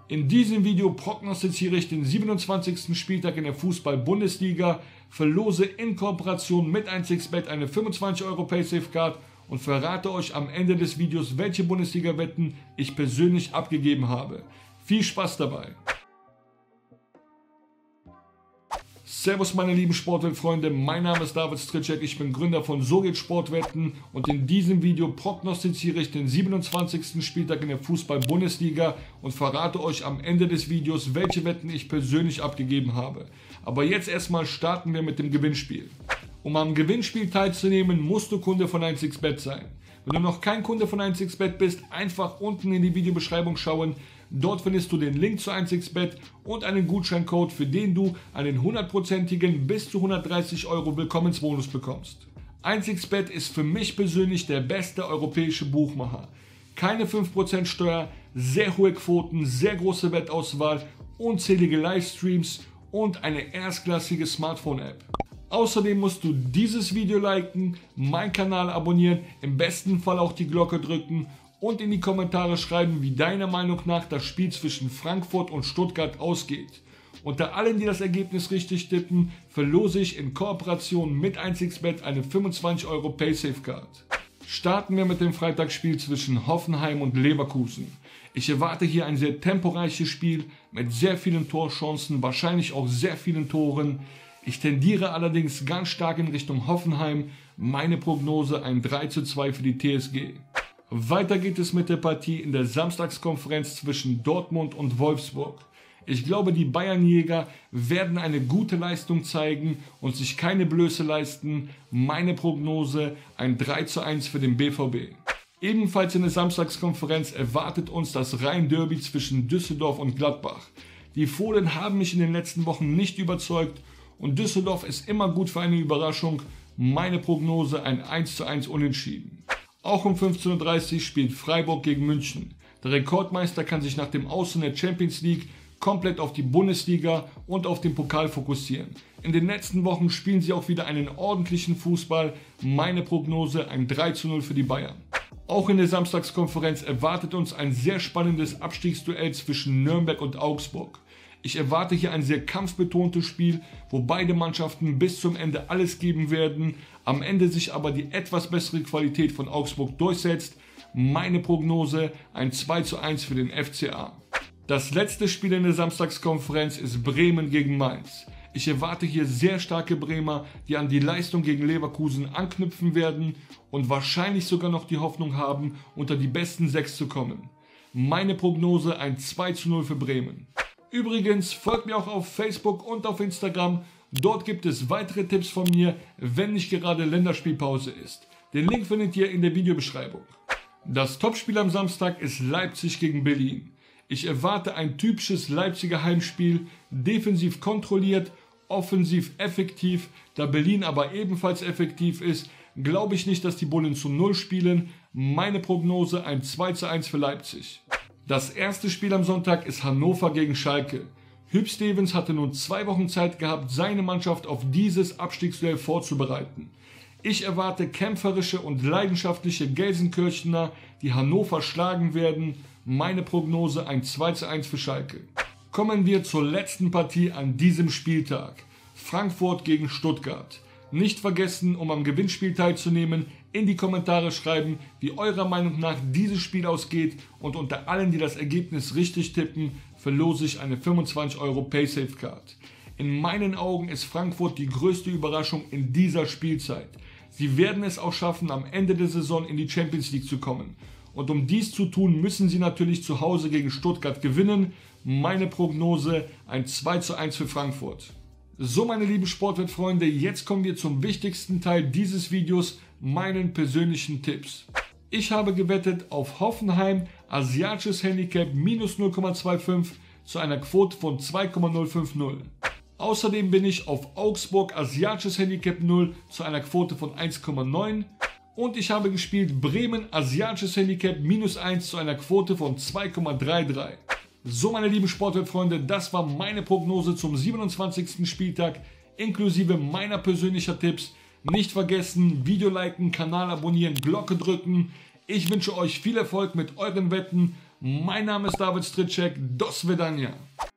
In diesem Video prognostiziere ich den 27. Spieltag in der Fußball-Bundesliga, verlose in Kooperation mit 1xBet eine 25 € Paysafecard und verrate euch am Ende des Videos, welche Bundesliga-Wetten ich persönlich abgegeben habe. Viel Spaß dabei! Servus meine lieben Sportwettfreunde, mein Name ist David Stritschek, ich bin Gründer von So geht Sportwetten und in diesem Video prognostiziere ich den 27. Spieltag in der Fußball-Bundesliga und verrate euch am Ende des Videos, welche Wetten ich persönlich abgegeben habe. Aber jetzt erstmal starten wir mit dem Gewinnspiel. Um am Gewinnspiel teilzunehmen, musst du Kunde von 1xBet sein. Wenn du noch kein Kunde von 1xBet bist, einfach unten in die Videobeschreibung schauen. Dort findest du den Link zu 1xBet und einen Gutscheincode, für den du einen 100%igen bis zu 130 € Willkommensbonus bekommst. 1xBet ist für mich persönlich der beste europäische Buchmacher. Keine 5% Steuer, sehr hohe Quoten, sehr große Wettauswahl, unzählige Livestreams und eine erstklassige Smartphone-App. Außerdem musst du dieses Video liken, meinen Kanal abonnieren, im besten Fall auch die Glocke drücken und in die Kommentare schreiben, wie deiner Meinung nach das Spiel zwischen Frankfurt und Stuttgart ausgeht. Unter allen, die das Ergebnis richtig tippen, verlose ich in Kooperation mit 1xBet eine 25 € Paysafecard. Starten wir mit dem Freitagsspiel zwischen Hoffenheim und Leverkusen. Ich erwarte hier ein sehr temporeiches Spiel mit sehr vielen Torchancen, wahrscheinlich auch sehr vielen Toren. Ich tendiere allerdings ganz stark in Richtung Hoffenheim. Meine Prognose ein 3:2 für die TSG. Weiter geht es mit der Partie in der Samstagskonferenz zwischen Dortmund und Wolfsburg. Ich glaube, die Bayernjäger werden eine gute Leistung zeigen und sich keine Blöße leisten. Meine Prognose ein 3:1 für den BVB. Ebenfalls in der Samstagskonferenz erwartet uns das Rhein-Derby zwischen Düsseldorf und Gladbach. Die Fohlen haben mich in den letzten Wochen nicht überzeugt und Düsseldorf ist immer gut für eine Überraschung. Meine Prognose ein 1:1 Unentschieden. Auch um 15:30 Uhr spielt Freiburg gegen München. Der Rekordmeister kann sich nach dem Aus in der Champions League komplett auf die Bundesliga und auf den Pokal fokussieren. In den letzten Wochen spielen sie auch wieder einen ordentlichen Fußball. Meine Prognose ein 3:0 für die Bayern. Auch in der Samstagskonferenz erwartet uns ein sehr spannendes Abstiegsduell zwischen Nürnberg und Augsburg. Ich erwarte hier ein sehr kampfbetontes Spiel, wo beide Mannschaften bis zum Ende alles geben werden, am Ende sich aber die etwas bessere Qualität von Augsburg durchsetzt. Meine Prognose ein 2:1 für den FCA. Das letzte Spiel in der Samstagskonferenz ist Bremen gegen Mainz. Ich erwarte hier sehr starke Bremer, die an die Leistung gegen Leverkusen anknüpfen werden und wahrscheinlich sogar noch die Hoffnung haben, unter die besten 6 zu kommen. Meine Prognose ein 2:0 für Bremen. Übrigens, folgt mir auch auf Facebook und auf Instagram. Dort gibt es weitere Tipps von mir, wenn nicht gerade Länderspielpause ist. Den Link findet ihr in der Videobeschreibung. Das Topspiel am Samstag ist Leipzig gegen Berlin. Ich erwarte ein typisches Leipziger Heimspiel, defensiv kontrolliert, offensiv effektiv. Da Berlin aber ebenfalls effektiv ist, glaube ich nicht, dass die Bullen zu 0 spielen. Meine Prognose ein 2:1 für Leipzig. Das erste Spiel am Sonntag ist Hannover gegen Schalke. Hüb Stevens hatte nun 2 Wochen Zeit gehabt, seine Mannschaft auf dieses Abstiegsduell vorzubereiten. Ich erwarte kämpferische und leidenschaftliche Gelsenkirchener, die Hannover schlagen werden. Meine Prognose ein 2:1 für Schalke. Kommen wir zur letzten Partie an diesem Spieltag. Frankfurt gegen Stuttgart. Nicht vergessen, um am Gewinnspiel teilzunehmen, in die Kommentare schreiben, wie eurer Meinung nach dieses Spiel ausgeht und unter allen, die das Ergebnis richtig tippen, verlose ich eine 25 € Paysafecard. In meinen Augen ist Frankfurt die größte Überraschung in dieser Spielzeit. Sie werden es auch schaffen, am Ende der Saison in die Champions League zu kommen. Und um dies zu tun, müssen sie natürlich zu Hause gegen Stuttgart gewinnen. Meine Prognose ein 2:1 für Frankfurt. So meine lieben Sportwettfreunde, jetzt kommen wir zum wichtigsten Teil dieses Videos, meinen persönlichen Tipps. Ich habe gewettet auf Hoffenheim, asiatisches Handicap minus 0,25 zu einer Quote von 2,050. Außerdem bin ich auf Augsburg, asiatisches Handicap 0 zu einer Quote von 1,9. Und ich habe gespielt Bremen, asiatisches Handicap minus 1 zu einer Quote von 2,33. So meine lieben Sportwettfreunde, das war meine Prognose zum 27. Spieltag inklusive meiner persönlichen Tipps. Nicht vergessen, Video liken, Kanal abonnieren, Glocke drücken. Ich wünsche euch viel Erfolg mit euren Wetten. Mein Name ist David Stritschek, do svidania.